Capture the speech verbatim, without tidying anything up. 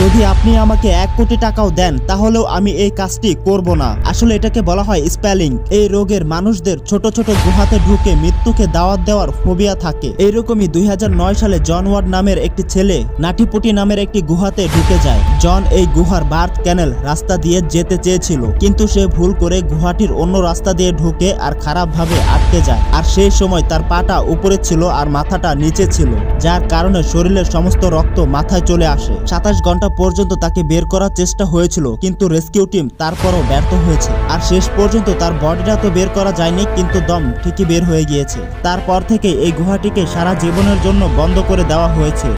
যদি আপনি আমাকে এক কোটি টাকাও দেন তাহলেও আমি এই কাজটি করব না। আসলে এটাকে বলা হয় স্পেলিং। এই রোগের মানুষদের ছোট ছোট গুহাতে ঢুকে মৃত্যুকে দাওয়াত দেওয়ার ফোবিয়া থাকে। এইরকমই দুই হাজার নয় সালে জন ওয়ার্ড নামের একটি ছেলে নাটিপুটি নামের একটি গুহাতে ঢুকে যায়। জন এই গুহার বার্থ ক্যানেল রাস্তা দিয়ে যেতে চেয়েছিল, কিন্তু সে ভুল করে গুহাটির অন্য রাস্তা দিয়ে ঢুকে আর খারাপ ভাবে আটকে যায়। আর সেই সময় তার পাটা উপরে ছিল আর মাথাটা নিচে ছিল, যার কারণে শরীরের সমস্ত রক্ত মাথায় চলে আসে। সাতাশ ঘন্টা পর্যন্ত তাকে বের করার চেষ্টা হয়েছিল, কিন্তু রেস্কিউ টিম তারপরও ব্যর্থ হয়েছে। আর শেষ পর্যন্ত তার বডিটা তো বের করা যায়নি, কিন্তু দম ঠিকই বের হয়ে গিয়েছে। তারপর থেকে এই গুহাটিকে সারা জীবনের জন্য বন্ধ করে দেওয়া হয়েছে।